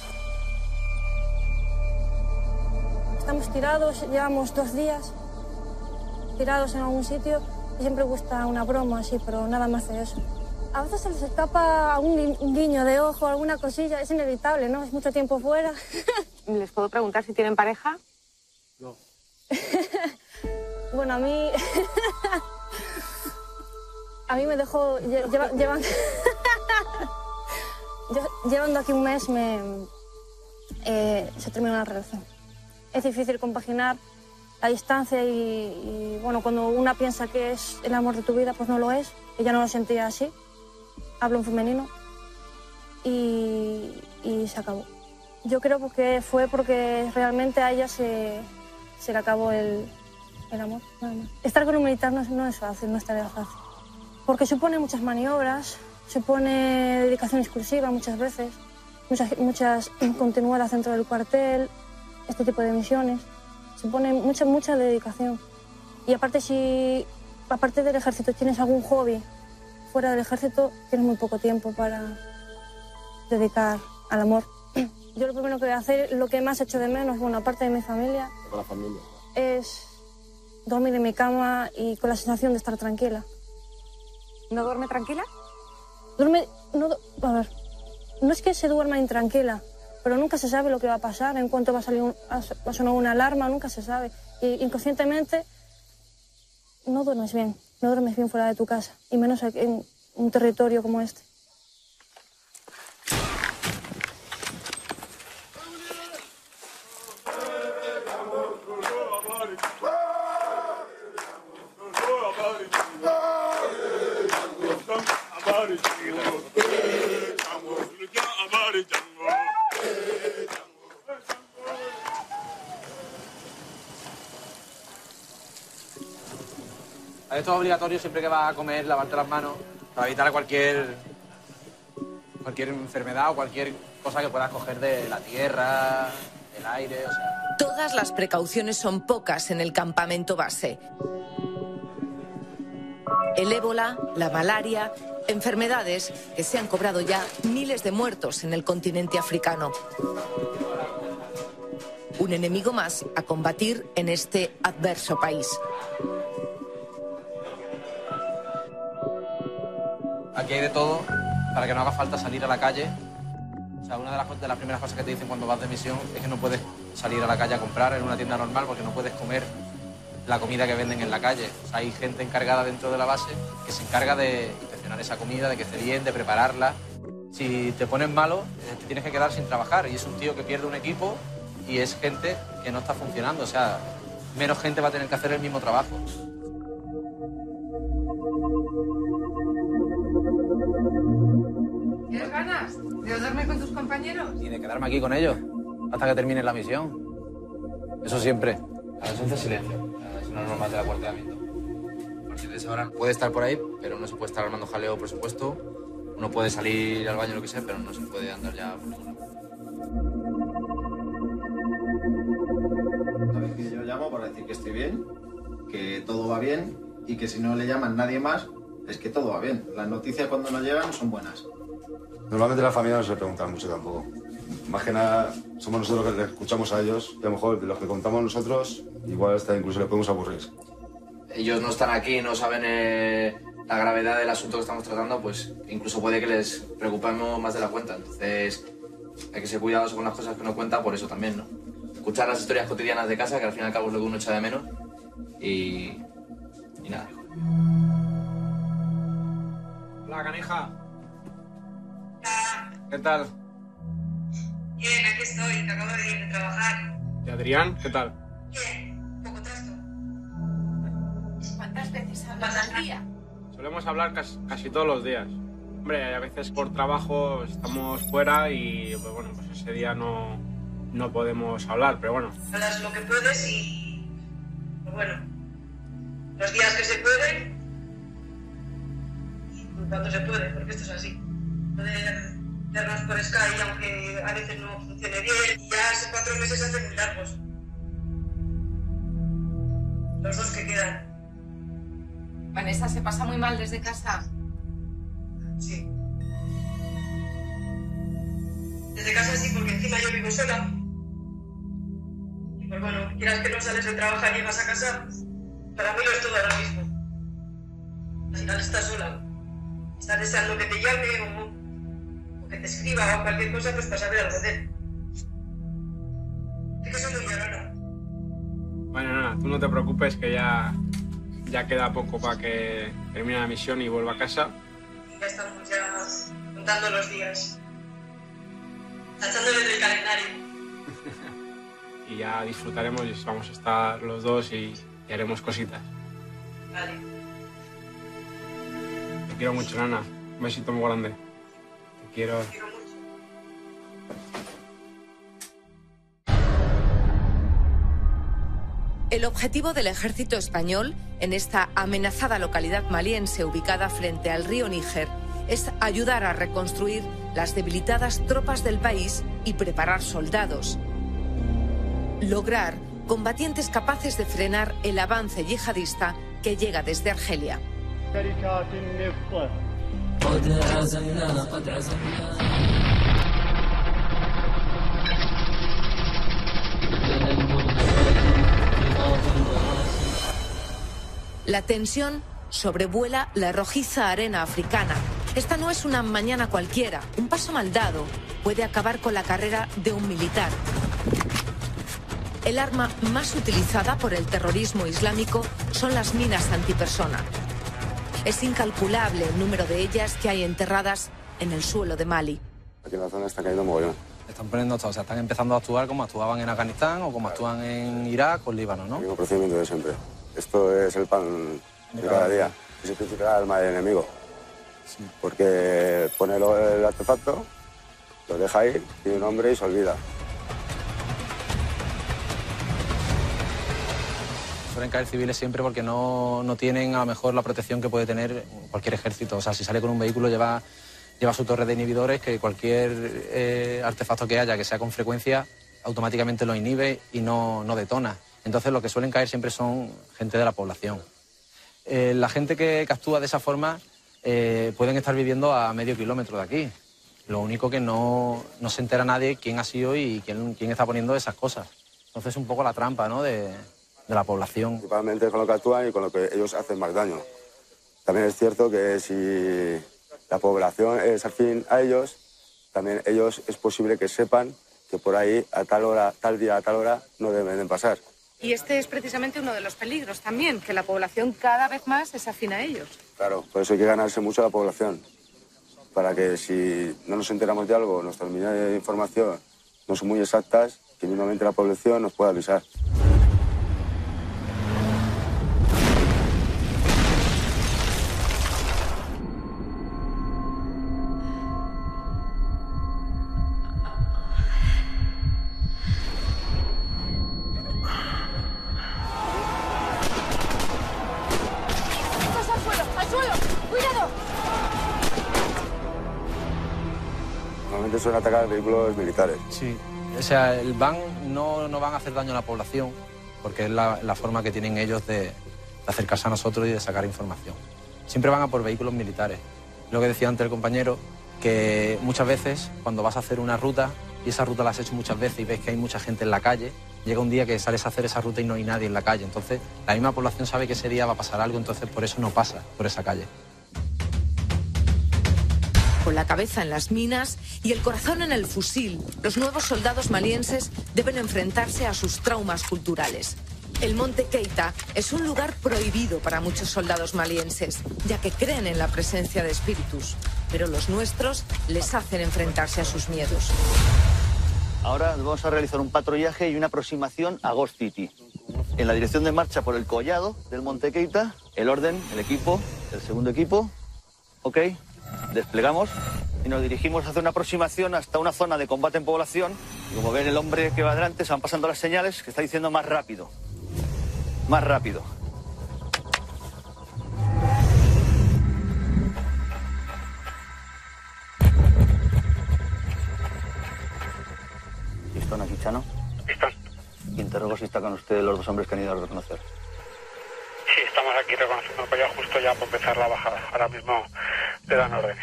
Estamos tirados, llevamos 2 días tirados en algún sitio y siempre gusta una broma así, pero nada más de eso. A veces se les escapa algún guiño de ojo, alguna cosilla, es inevitable, ¿no? Es mucho tiempo fuera. ¿Les puedo preguntar si tienen pareja? No. Bueno, a mí... a mí me dejó... Llevando aquí un mes se terminó la relación. Es difícil compaginar la distancia y, bueno, cuando una piensa que es el amor de tu vida, pues no lo es. Ella no lo sentía así. Hablo en femenino. Y se acabó. Yo creo que fue porque realmente a ella se le acabó el amor. Nada más. Estar con un militar no es fácil, no es tarea fácil. Porque supone muchas maniobras, supone dedicación exclusiva muchas veces, muchas continuadas dentro del cuartel, este tipo de misiones. Supone mucha dedicación. Y aparte, si aparte del ejército tienes algún hobby fuera del ejército tienes muy poco tiempo para dedicar al amor. Yo lo primero que voy a hacer, lo que más echo de menos, bueno, aparte de mi familia, Con la familia. es dormir en mi cama y con la sensación de estar tranquila. ¿No duerme tranquila? Duerme... a ver, no es que se duerma intranquila, pero nunca se sabe lo que va a pasar, en cuanto va a sonar una alarma, nunca se sabe. Y inconscientemente no duermes bien fuera de tu casa, y menos en un territorio como este. Esto es obligatorio siempre que vas a comer, lavarte las manos para evitar cualquier enfermedad o cualquier cosa que puedas coger de la tierra, del aire, o sea. Todas las precauciones son pocas en el campamento base. El ébola, la malaria, enfermedades que se han cobrado ya miles de muertos en el continente africano. Un enemigo más a combatir en este adverso país. Aquí hay de todo para que no haga falta salir a la calle. O sea, una de las primeras cosas que te dicen cuando vas de misión es que no puedes salir a la calle a comprar en una tienda normal porque no puedes comer la comida que venden en la calle. O sea, hay gente encargada dentro de la base que se encarga de inspeccionar esa comida, de que esté bien, de prepararla. Si te pones malo, te tienes que quedar sin trabajar. Y es un tío que pierde un equipo y es gente que no está funcionando. O sea, menos gente va a tener que hacer el mismo trabajo. ¿Tienes ganas de dormir con tus compañeros? Y de quedarme aquí con ellos hasta que termine la misión. Eso siempre. La ausencia es silencio. Es una norma del acuartelamiento. A partir de esa hora puede estar por ahí, pero no se puede estar armando jaleo, por supuesto. Uno puede salir al baño, lo que sea, pero no se puede andar ya por ningún lado. Sabéis que yo llamo para decir que estoy bien, que todo va bien y que si no le llaman nadie más, es que todo va bien. Las noticias cuando nos llegan son buenas. Normalmente la familia no se le pregunta mucho tampoco. Más que nada, somos nosotros los que les escuchamos a ellos y a lo mejor de los que contamos nosotros, igual hasta incluso les podemos aburrir. Ellos no están aquí, no saben la gravedad del asunto que estamos tratando, pues incluso puede que les preocupemos más de la cuenta. Entonces hay que ser cuidadosos con las cosas que uno cuenta, por eso también, ¿no? Escuchar las historias cotidianas de casa, que al fin y al cabo es lo que uno echa de menos, y nada. Hola, canija. ¿Qué tal? Bien, aquí estoy, que acabo de ir de trabajar. ¿Y Adrián? ¿Qué tal? Bien, poco trasto. ¿Cuántas veces hablas al día? Solemos hablar casi todos los días. Hombre, a veces por trabajo estamos fuera y pues bueno, pues ese día no podemos hablar, pero bueno. Hablas lo que puedes y... pues bueno, los días que se pueden y cuando se puede, porque esto es así. Poder vernos por Skype, aunque a veces no funcione bien. Y ya hace 4 meses hacen muy largos. Los 2 que quedan. Vanessa, ¿se pasa muy mal desde casa? Sí. Desde casa sí, porque encima yo vivo sola. Y pues bueno, quieras que no sales de trabajar y llegas a casa, para mí lo es todo ahora mismo. Al final estás sola. Estás deseando que te llame o que te escriba o cualquier cosa, pues para saber algo de él. Es que soy muy llorona. Bueno, nada, tú no te preocupes que ya queda poco para que termine la misión y vuelva a casa. Y ya estamos ya contando los días. Tachándoles del calendario. Y ya disfrutaremos y vamos a estar los dos y haremos cositas. Vale. Te quiero mucho, Nana. Un besito muy grande. Te quiero. Te quiero mucho. El objetivo del ejército español en esta amenazada localidad maliense ubicada frente al río Níger es ayudar a reconstruir las debilitadas tropas del país y preparar soldados. Lograr combatientes capaces de frenar el avance yihadista que llega desde Argelia. La tensión sobrevuela la rojiza arena africana. Esta no es una mañana cualquiera. Un paso mal dado puede acabar con la carrera de un militar. El arma más utilizada por el terrorismo islámico son las minas antipersona. Es incalculable el número de ellas que hay enterradas en el suelo de Mali. Aquí en la zona está cayendo mogollón. Están poniendo todo, o sea, están empezando a actuar como actuaban en Afganistán o como actúan en Irak o Líbano, ¿no? El mismo procedimiento de siempre. Esto es el pan de cada día. Es el principal arma del enemigo. Sí. Porque pone el artefacto, lo deja ir, tiene un nombre y se olvida. Suelen caer civiles siempre porque no tienen a lo mejor la protección que puede tener cualquier ejército. O sea, si sale con un vehículo lleva su torre de inhibidores, que cualquier artefacto que haya que sea con frecuencia automáticamente lo inhibe y no detona. Entonces lo que suelen caer siempre son gente de la población. La gente que actúa de esa forma pueden estar viviendo a medio kilómetro de aquí. Lo único que no se entera nadie quién ha sido y quién está poniendo esas cosas. Entonces es un poco la trampa, ¿no?, de la población. Principalmente con lo que actúan y con lo que ellos hacen más daño. También es cierto que si la población es afín a ellos, también ellos es posible que sepan que por ahí a tal hora, tal día, a tal hora no deben de pasar. Y este es precisamente uno de los peligros también, que la población cada vez más es afín a ellos. Claro, por eso hay que ganarse mucho a la población, para que si no nos enteramos de algo, nuestras líneas de información no son muy exactas, que mínimamente la población nos pueda avisar. Suelen atacar vehículos militares. Sí, o sea, el van no van a hacer daño a la población porque es la forma que tienen ellos de acercarse a nosotros y de sacar información. Siempre van a por vehículos militares. Lo que decía antes el compañero, que muchas veces cuando vas a hacer una ruta y esa ruta la has hecho muchas veces y ves que hay mucha gente en la calle, llega un día que sales a hacer esa ruta y no hay nadie en la calle. Entonces la misma población sabe que ese día va a pasar algo, entonces por eso no pasa por esa calle. Con la cabeza en las minas y el corazón en el fusil, los nuevos soldados malienses deben enfrentarse a sus traumas culturales. El Monte Keita es un lugar prohibido para muchos soldados malienses, ya que creen en la presencia de espíritus, pero los nuestros les hacen enfrentarse a sus miedos. Ahora vamos a realizar un patrullaje y una aproximación a Ghost City. En la dirección de marcha por el collado del Monte Keita, el orden, el equipo, el segundo equipo, ok. Desplegamos y nos dirigimos hacia una aproximación hasta una zona de combate en población. Y como ven, el hombre que va adelante se van pasando las señales que está diciendo más rápido. Más rápido. ¿Están aquí, Chano? Están. Interrogo si está con usted los dos hombres que han ido a reconocer. Sí, estamos aquí reconociendo el collado justo ya por empezar la bajada. Ahora mismo le dan órdenes.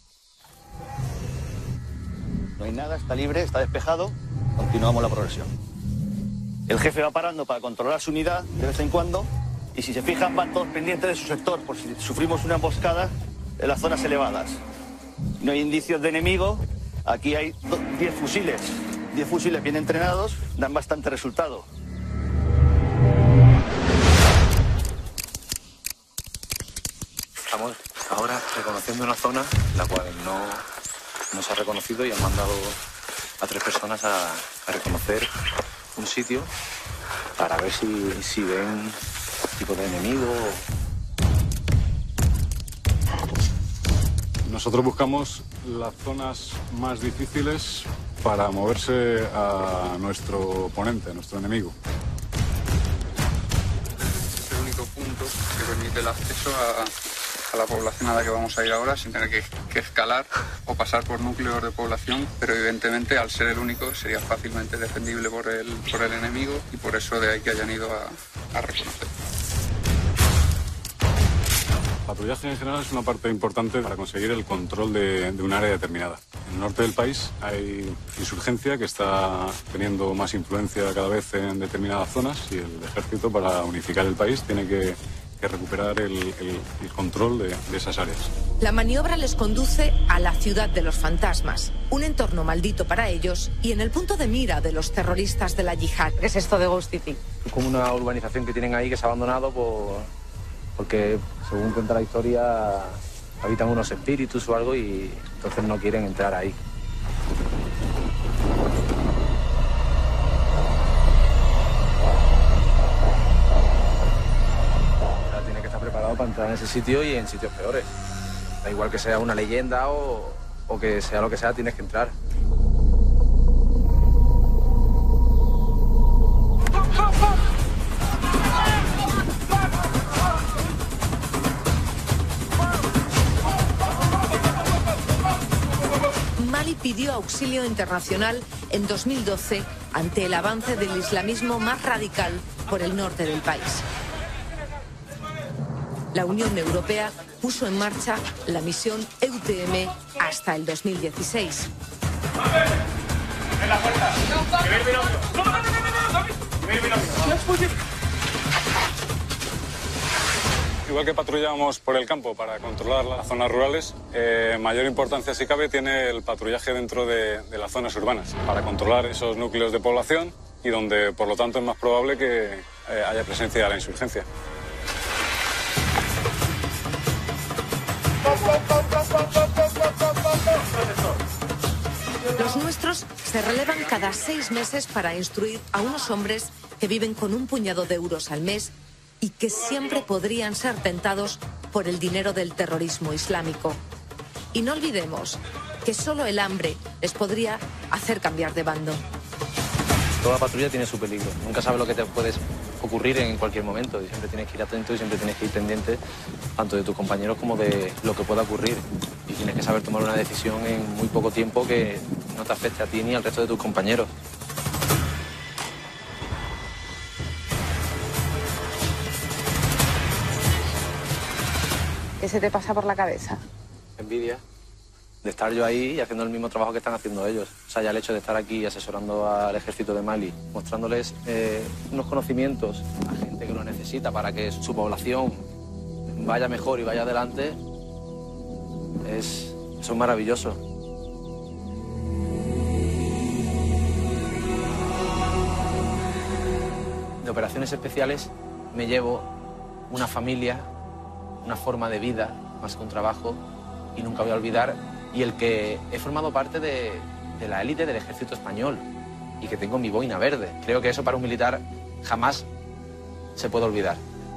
No hay nada, está libre, está despejado. Continuamos la progresión. El jefe va parando para controlar su unidad de vez en cuando. Y si se fijan, van todos pendientes de su sector, por si sufrimos una emboscada en las zonas elevadas. No hay indicios de enemigo. Aquí hay 10 fusiles. 10 fusiles bien entrenados, dan bastante resultado. Estamos ahora reconociendo una zona la cual no se ha reconocido y han mandado a 3 personas a reconocer un sitio para ver si ven tipo de enemigo. Nosotros buscamos las zonas más difíciles para moverse a nuestro oponente, a nuestro enemigo. Es el único punto que permite el acceso a la población a la que vamos a ir ahora sin tener que escalar o pasar por núcleos de población, pero evidentemente al ser el único sería fácilmente defendible por el enemigo y por eso de ahí que hayan ido a reconocer. patrullaje en general es una parte importante para conseguir el control de un área determinada. En el norte del país hay insurgencia que está teniendo más influencia cada vez en determinadas zonas y el ejército, para unificar el país, tiene que recuperar el control de esas áreas. La maniobra les conduce a la ciudad de los fantasmas, un entorno maldito para ellos y en el punto de mira de los terroristas de la yihad. ¿Qué es esto de Ghost City? Es como una urbanización que tienen ahí que se ha abandonado porque, según cuenta la historia, habitan unos espíritus o algo y entonces no quieren entrar ahí. Tiene que estar preparado para entrar en ese sitio y en sitios peores. Da igual que sea una leyenda o que sea lo que sea, tienes que entrar. Mali pidió auxilio internacional en 2012 ante el avance del islamismo más radical por el norte del país. La Unión Europea puso en marcha la misión EUTM hasta el 2016. ¡En la puerta! ¡Que ve el binomio! ¡Que ve el binomio! Igual que patrullábamos por el campo para controlar las zonas rurales, mayor importancia, si cabe, tiene el patrullaje dentro de las zonas urbanas, para controlar esos núcleos de población y donde, por lo tanto, es más probable que haya presencia de la insurgencia. Los nuestros se relevan cada 6 meses para instruir a unos hombres que viven con un puñado de euros al mes y que siempre podrían ser tentados por el dinero del terrorismo islámico. Y no olvidemos que solo el hambre les podría hacer cambiar de bando. Toda patrulla tiene su peligro. Nunca sabes lo que te puede ocurrir en cualquier momento y siempre tienes que ir atento y siempre tienes que ir pendiente tanto de tus compañeros como de lo que pueda ocurrir. Y tienes que saber tomar una decisión en muy poco tiempo que no te afecte a ti ni al resto de tus compañeros. ¿Qué se te pasa por la cabeza? Envidia de estar yo ahí y haciendo el mismo trabajo que están haciendo ellos. O sea, ya el hecho de estar aquí asesorando al ejército de Mali, mostrándoles unos conocimientos a gente que lo necesita para que su población vaya mejor y vaya adelante, eso es maravilloso. De operaciones especiales me llevo una familia, una forma de vida, más que un trabajo, y nunca voy a olvidar, y el que he formado parte de la élite del ejército español y que tengo mi boina verde. Creo que eso para un militar jamás se puede olvidar.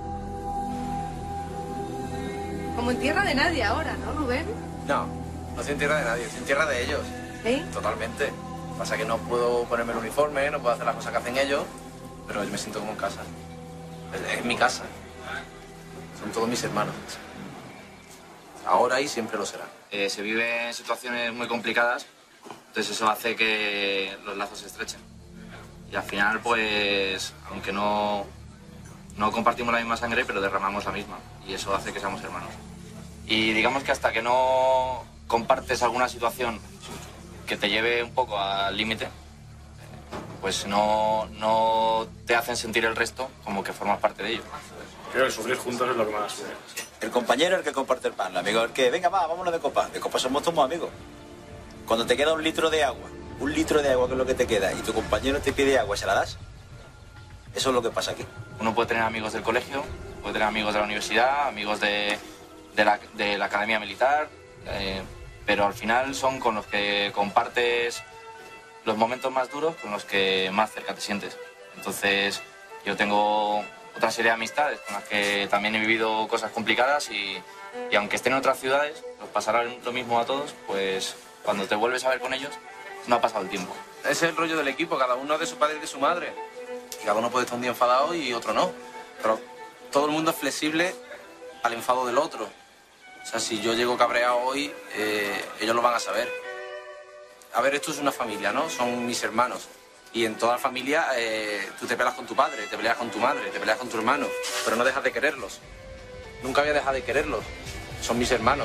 Como en tierra de nadie ahora, ¿no, Rubén? No, no estoy en tierra de nadie, estoy en tierra de ellos. ¿Sí? Totalmente. Pasa que no puedo ponerme el uniforme, no puedo hacer las cosas que hacen ellos, pero yo me siento como en casa. Es mi casa. Son todos mis hermanos. Ahora y siempre lo serán. Se vive en situaciones muy complicadas, entonces eso hace que los lazos se estrechen. Y al final, pues, aunque no compartimos la misma sangre, pero derramamos la misma. Y eso hace que seamos hermanos. Y digamos que hasta que no compartes alguna situación que te lleve un poco al límite, pues no te hacen sentir el resto como que formas parte de ello. Creo que sufrir juntos es lo que más... El compañero es el que comparte el pan, el amigo es el que, venga, vámonos de copa. De copa somos todos amigos. Cuando te queda un litro de agua que es lo que te queda, y tu compañero te pide agua y se la das, eso es lo que pasa aquí. Uno puede tener amigos del colegio, puede tener amigos de la universidad, amigos de la academia militar, pero al final son con los que compartes los momentos más duros, con los que más cerca te sientes. Entonces, yo tengo otra serie de amistades con las que también he vivido cosas complicadas y aunque estén en otras ciudades, nos pasará lo mismo a todos, pues cuando te vuelves a ver con ellos, no ha pasado el tiempo. Ese es el rollo del equipo, cada uno de su padre y de su madre. Y cada uno puede estar un día enfadado y otro no. Pero todo el mundo es flexible al enfado del otro. O sea, si yo llego cabreado hoy, ellos lo van a saber. A ver, esto es una familia, ¿no? Son mis hermanos. Y en toda la familia tú te peleas con tu padre, te peleas con tu madre, te peleas con tu hermano, pero no dejas de quererlos. Nunca voy a dejar de quererlos. Son mis hermanos.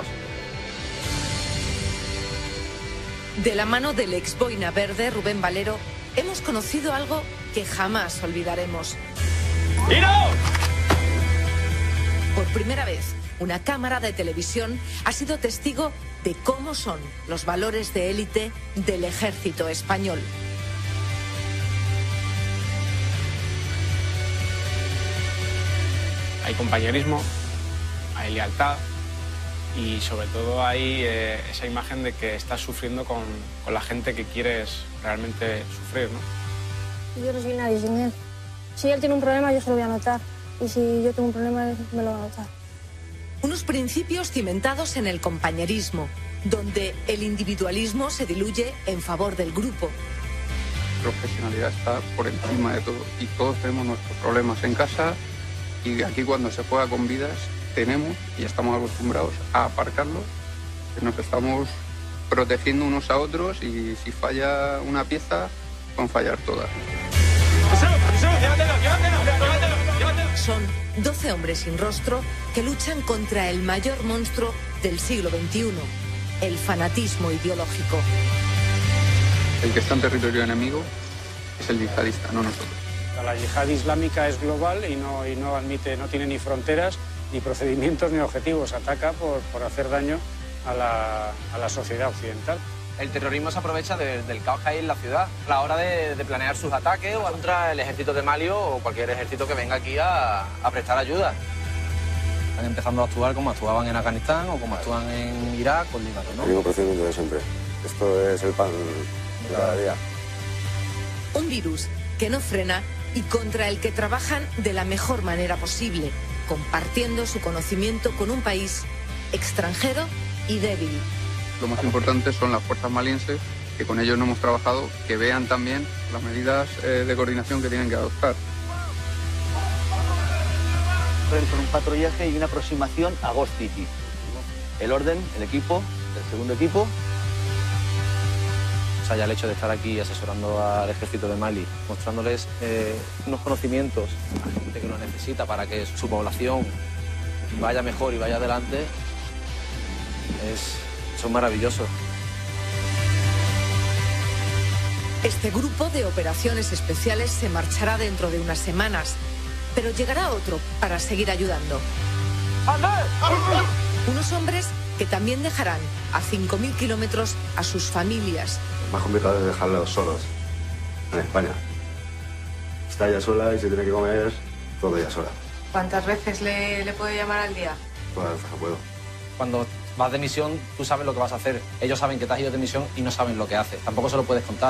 De la mano del ex boina verde, Rubén Valero, hemos conocido algo que jamás olvidaremos. ¡Tiro! Por primera vez, una cámara de televisión ha sido testigo de cómo son los valores de élite del ejército español. Hay compañerismo, hay lealtad y sobre todo hay esa imagen de que estás sufriendo con la gente que quieres realmente sufrir, ¿no? Yo no soy nadie sin él. Si él tiene un problema, yo se lo voy a notar. Y si yo tengo un problema, él me lo va a notar. Unos principios cimentados en el compañerismo, donde el individualismo se diluye en favor del grupo. La profesionalidad está por encima de todo y todos tenemos nuestros problemas en casa y aquí cuando se juega con vidas tenemos y estamos acostumbrados a aparcarlos, que nos estamos protegiendo unos a otros y si falla una pieza, van a fallar todas. Son 12 hombres sin rostro que luchan contra el mayor monstruo del siglo XXI, el fanatismo ideológico. El que está en territorio enemigo es el yihadista, no nosotros. La yihad islámica es global y no admite, no tiene ni fronteras, ni procedimientos, ni objetivos. Ataca por hacer daño a la sociedad occidental. El terrorismo se aprovecha del caos que hay en la ciudad a la hora de planear sus ataques o contra el ejército de Mali o cualquier ejército que venga aquí a prestar ayuda. Están empezando a actuar como actuaban en Afganistán o como actúan en Irak o Líbano, ¿no? El mismo procedimiento de siempre. Esto es el pan de cada día. Un virus que no frena y contra el que trabajan de la mejor manera posible, compartiendo su conocimiento con un país extranjero y débil. Lo más importante son las fuerzas malienses, que con ellos no hemos trabajado, que vean también las medidas de coordinación que tienen que adoptar. Con un patrullaje y una aproximación a Ghost City. El orden, el equipo, el segundo equipo. O sea, ya el hecho de estar aquí asesorando al ejército de Mali, mostrándoles unos conocimientos a la gente que lo necesita para que su población vaya mejor y vaya adelante, son maravillosos. Este grupo de operaciones especiales se marchará dentro de unas semanas, pero llegará otro para seguir ayudando. Unos hombres que también dejarán a 5.000 kilómetros a sus familias. Lo más complicado es dejarlos solos en España. Está ella sola y se tiene que comer todo ella sola. ¿Cuántas veces le puede llamar al día? Todas las veces que puedo. Cuando vas de misión, tú sabes lo que vas a hacer. Ellos saben que te has ido de misión y no saben lo que haces. Tampoco se lo puedes contar.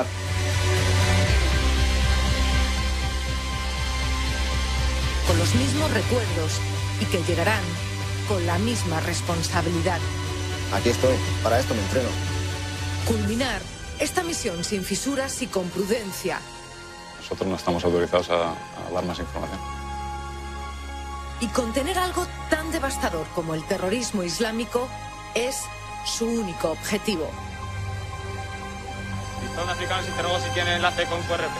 Con los mismos recuerdos y que llegarán con la misma responsabilidad. Aquí estoy, para esto me entreno. Culminar esta misión sin fisuras y con prudencia. Nosotros no estamos autorizados a dar más información. Y contener algo tan devastador como el terrorismo islámico es su único objetivo. Listón africano sin interrogo si tiene enlace con QRP.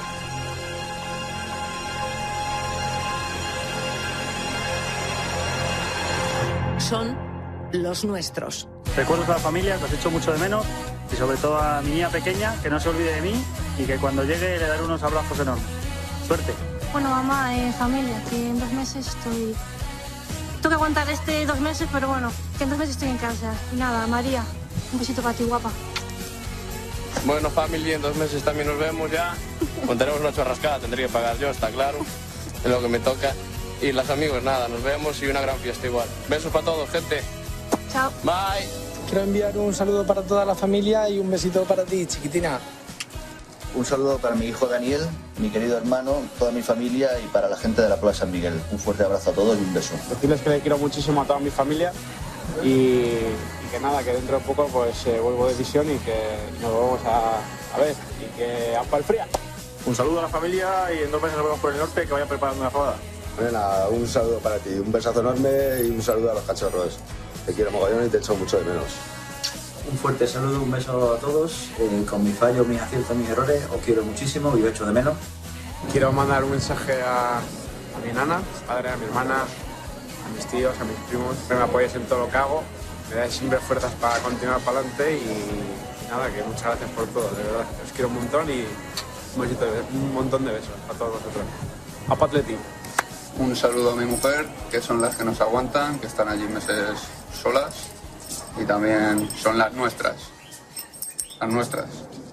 Son los nuestros. Recuerdos a la familia, que os echo mucho de menos, y sobre todo a mi niña pequeña, que no se olvide de mí y que cuando llegue le daré unos abrazos enormes. Suerte. Bueno, mamá, familia, que en 2 meses estoy... Tengo que aguantar 2 meses, pero bueno, que en 2 meses estoy en casa. Y nada, María, un besito para ti, guapa. Bueno, familia, en 2 meses también nos vemos ya. Montaremos una churrascada, tendría que pagar yo, está claro. Es lo que me toca. Y los amigos, nada, nos vemos y una gran fiesta igual. Besos para todos, gente. Chao. Bye. Quiero enviar un saludo para toda la familia y un besito para ti, chiquitina. Un saludo para mi hijo Daniel, mi querido hermano, toda mi familia y para la gente de la Plaza San Miguel. Un fuerte abrazo a todos y un beso. Decirles que le quiero muchísimo a toda mi familia y que nada, que dentro de poco pues vuelvo de misión y que nos vamos a ver y que ¡ampa el fría! Un saludo a la familia y en 2 meses nos vemos por el norte, que vayan preparando una fabada. Nena, un saludo para ti, un besazo enorme y un saludo a los cachorros. Te quiero mogollón y te echo mucho de menos. Un fuerte saludo, un beso a todos. Con mis fallos, mis aciertos, mis errores, os quiero muchísimo y os echo de menos. Quiero mandar un mensaje a mi nana, a mi padre, a mi hermana, a mis tíos, a mis primos, que me apoyes en todo lo que hago, me dais siempre fuerzas para continuar para adelante y nada, que muchas gracias por todo, de verdad. Os quiero un montón y un montón de besos a todos vosotros. A Patleti. Un saludo a mi mujer, que son las que nos aguantan, que están allí meses solas y también son las nuestras. Las nuestras.